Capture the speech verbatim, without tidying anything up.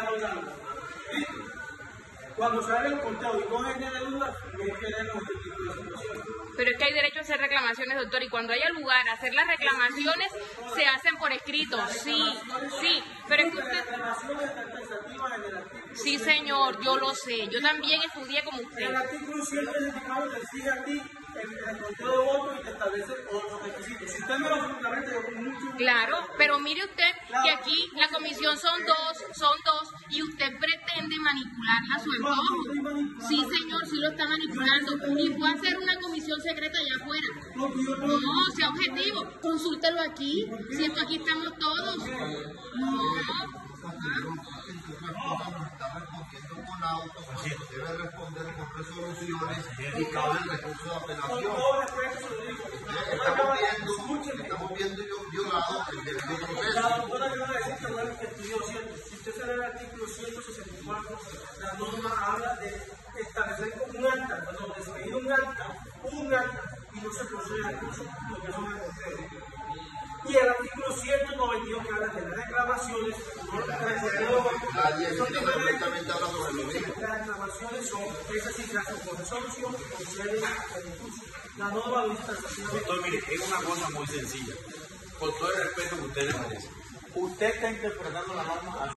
hablando. ¿Listo? Cuando se haga el conteo y no genere dudas, no queremos este tipo de situaciones. Pero es que hay derecho a hacer reclamaciones, doctor, y cuando haya lugar a hacer las reclamaciones, se hacen por escrito. Sí, sí, pero es que usted... Sí, señor, yo lo sé. Yo también estudié como usted. El artículo ciento veinticuatro te exige a ti el, el conteo de votos y te establece otros requisitos. Si usted me lo fundamenta, yo con mucho... Claro, pero mire usted que aquí la comisión son dos, son dos, y usted pretende manipularla a su antojo. Sí, señor, sí lo está manipulando. Y puede hacer una comisión secreta allá afuera. No, sea objetivo. Consúltelo aquí. Si esto aquí estamos todos. No. Debe responder con resoluciones y cabe el recurso de apelación. Estamos viendo, estamos viendo violado el debido proceso. La doctora le va a decir que no es que estudió cierto. Si usted se lee el artículo ciento sesenta y cuatro, la norma habla de establecer como un acta, perdón, de expedir un acta, un acta, y no se procede a recurso, lo que son las mujeres. Y el artículo ciento noventa y dos que habla de las reclamaciones, no nadie directamente habla sobre lo mismo. Las reclamaciones son, esas sí se hacen por resolución, proceden a recurso. La norma lo dice taxativamente. Doctor, mire, es una cosa muy sencilla. Con todo el respeto que usted le merece. Usted está interpretando la norma